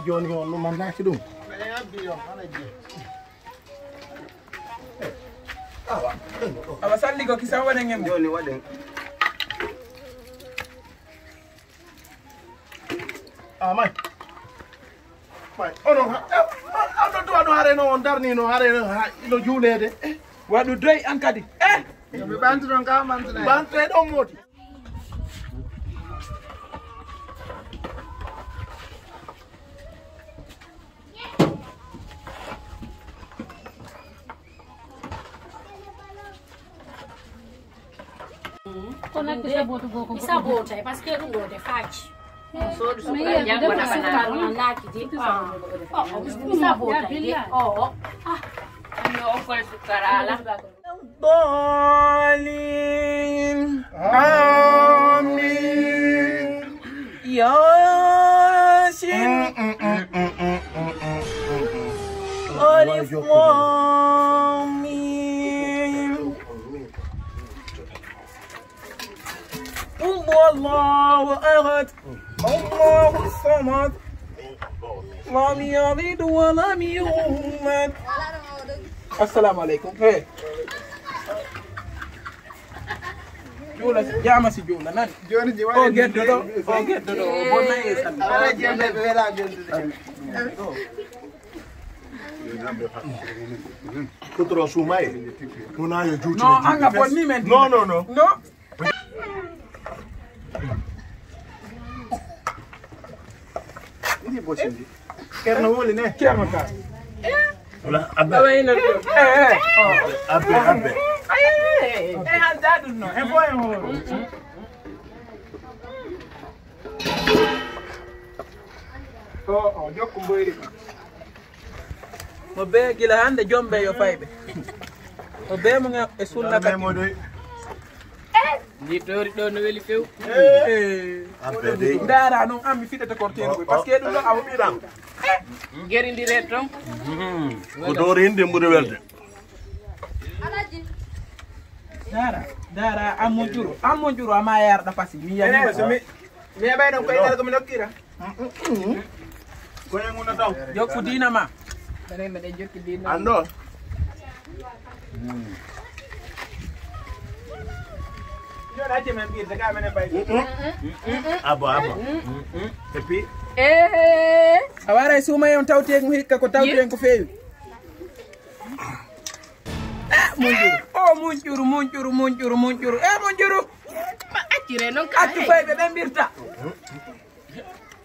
joni on no man naaki dum awa salli ko kisa waɗen ngem joni waɗen may ono ando to ado hare no on darni no hare no juulede waɗu doy an kadi mi bantu ɗon ka mantana bantre ɗon moti Isa bota, parce que ɗum ɗo de faci. Sodu suka jango na bana. Laki di. Isa bota di. Ami o ko sukarala. ضالين آمين ياسين ألف لام ميم قل هو الله أحد الله الصمد لم يلد ولم يولد السلام عليكم Jula jama si jula nan joni ji o geddo do bonna e san ala jende be wela jende kutro Soumayé nuna yo juuti no anga bonni men no ndi bosindi kerno woli ne kerno ka wala abbe Wayna do. abbe han dadu no e boy ho o jokku mboyri mo be gila hande jombe yo faybe o be mo e sulla ka mo doy Ni tori do no weli few. abbe de ndara non ammi fidete korteno parce que dum do awu biram Geri ndire ton. ko dore hinde mburi welde dara ammo juro ama yarda pasi mi yani mi bay don koy dal ko mi nokkira ko nguna taw jokku dina ma Dare me de jokki dina. ando yo da je men bir daga men bay abo et puis awara Soumayé on tawte ko hikka ko tawte ko feewi munjuru Ma accire non ka. accu faybe be mbirta